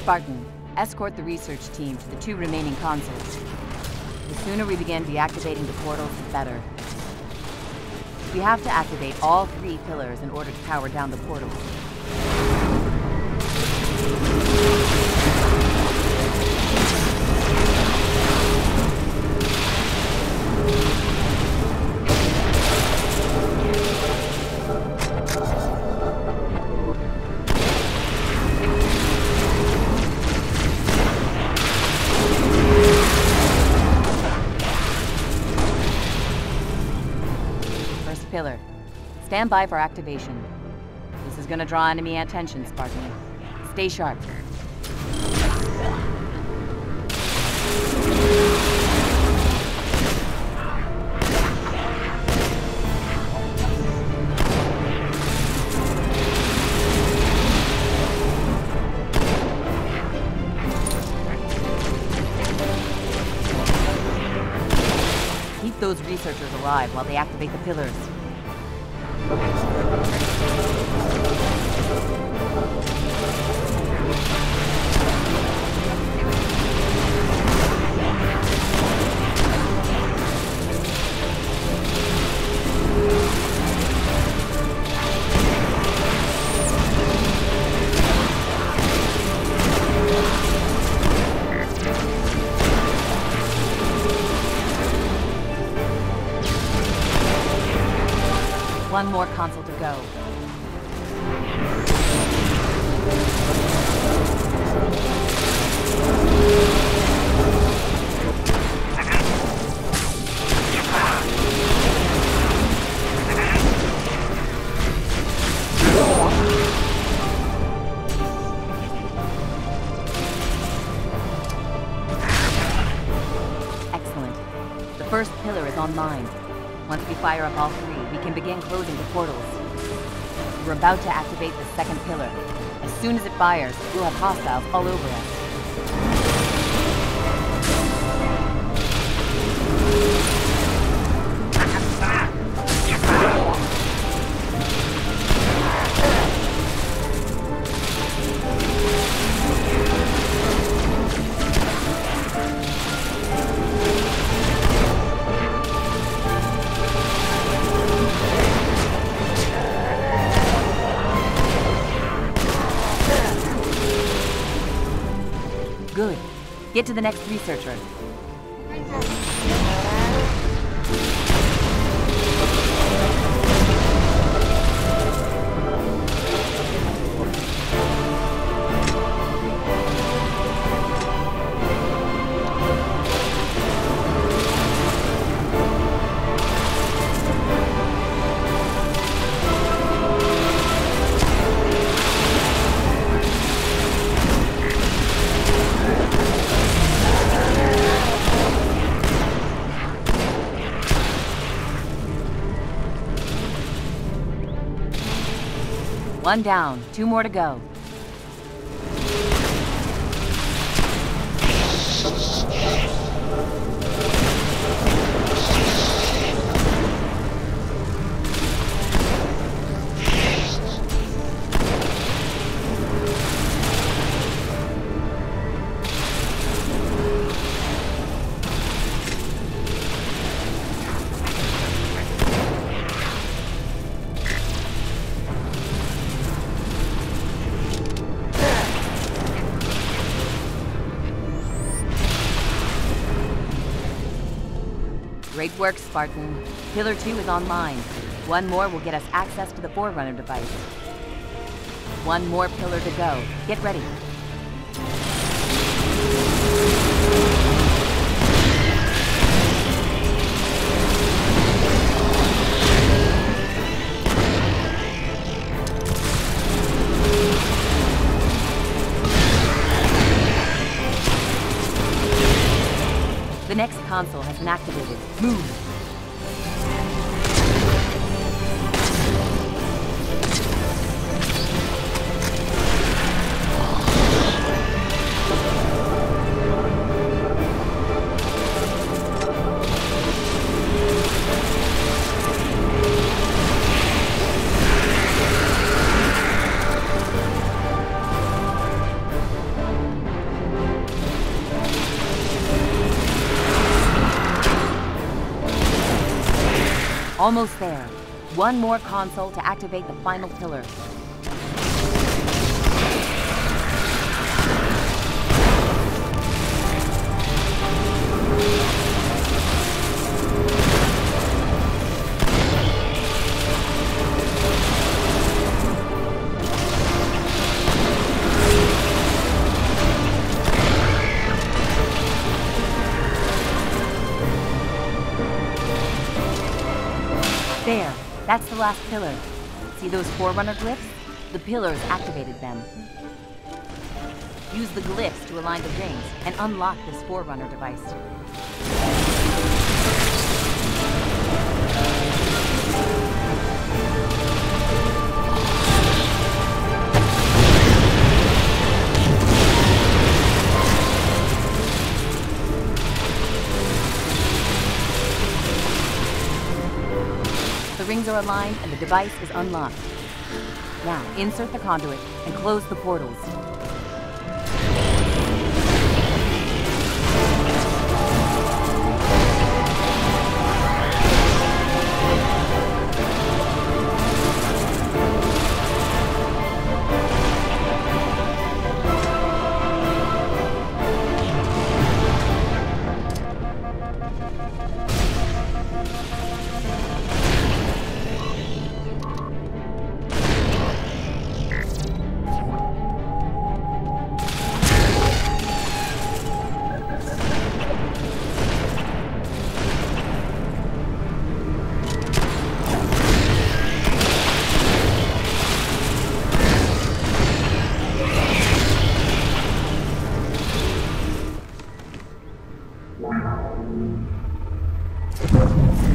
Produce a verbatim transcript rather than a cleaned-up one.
Spartan, escort the research team to the two remaining consoles. The sooner we begin deactivating the portals, the better. We have to activate all three pillars in order to power down the portals. Pillar. Stand by for activation. This is gonna draw enemy attention, Spartan. Stay sharp. Keep those researchers alive while they activate the pillars. One more console to go. Excellent. The first pillar is online. Once we fire up all three, we can begin closing the portals. We're about to activate the second pillar. As soon as it fires, we'll have hostiles all over us. Good. Get to the next researcher. One down, two more to go. Great work, Spartan. Pillar two is online. One more will get us access to the Forerunner device. One more pillar to go. Get ready. The next console has been activated. Move! Almost there. One more console to activate the final pillar. There, that's the last pillar. See those Forerunner glyphs? The pillars activated them. Use the glyphs to align the rings and unlock this Forerunner device. The rings are aligned and the device is unlocked. Now, insert the conduit and close the portals. You